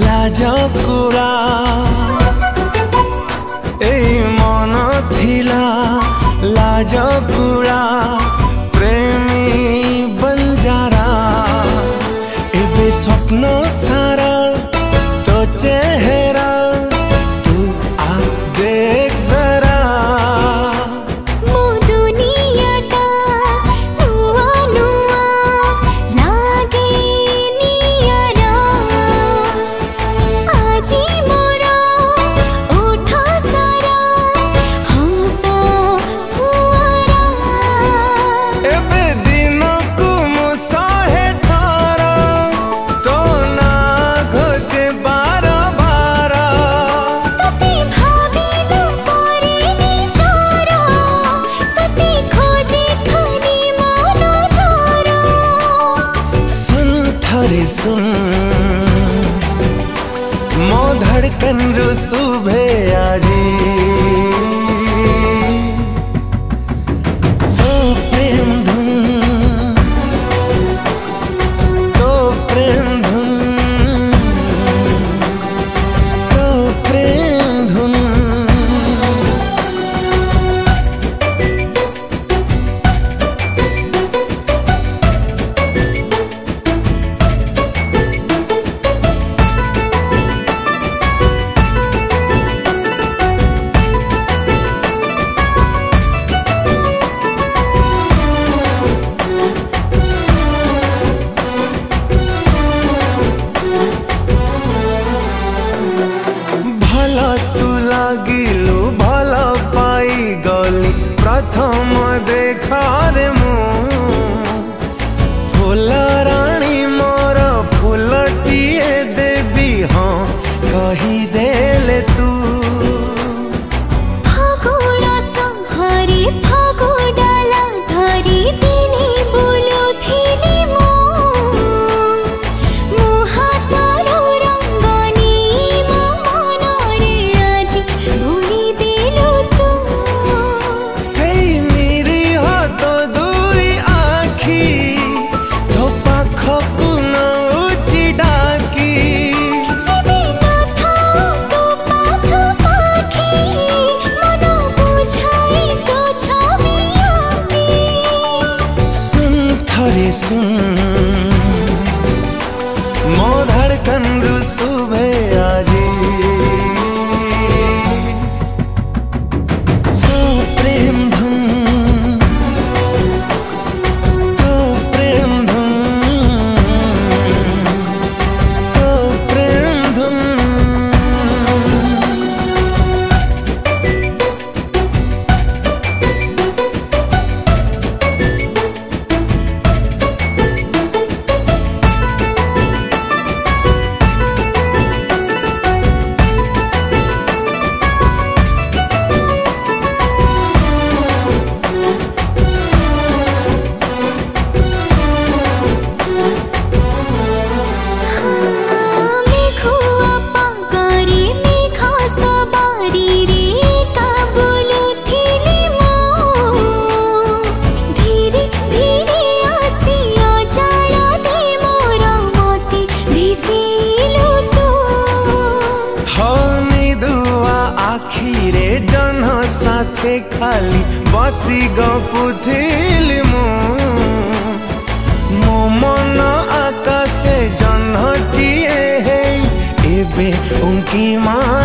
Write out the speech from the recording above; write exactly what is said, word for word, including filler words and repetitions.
लाजकुड़ा एई मन थिला लाजकुड़ा प्रेमी बंजारा एबे स्वप्न सारा तो चेहरा तू आ देख जरा मो दुनिया टा नुआ नुआ लागे नियारा आजी मोरा उठा सारा हंसा फुआरा एबे दिनों को मुसाहे थारा तो ना घसे बारा बारा तते भाबिलु परे निचारा तते खोजे खाली मानो जोरा सुन थरे सुन मो धड़कन रू सुबह आजी तो प्रेम धुन तो प्रेम धुन तो प्रेम धुन भला तू लागिलु भला पाई गली प्रथम देखारे मु फूल रानी मोर फूलटिए देवी हाँ कही देले तू फागुड़ा संहारी फागुडाला धरी दिने बोलो थिली मो मो हातारो रंगनी मो मनरे आजी भूली देलु तू सेई मेरी हाथ दुई आखी तो पाखकु नउची डाकी जेबे ना थाओ तो पाख पाखी मन बुझाई तो छवि आकी सुन थरे सुन मो धड़कन रू सुबह आजी तो प्रेम धुन तो प्रेम धुन तो प्रेम धुन मेघुआ पागारी मेघा सवारी रे का बोलो थिली मो धीरे धीरे आसिया जाड़ा दे मोरा मोती भिजिलु तू हनी दुआ आखिरे जन साथे खाली बसी गपुथिली मु मो मन आकाशे जनटिए हे एबे उनकी माँ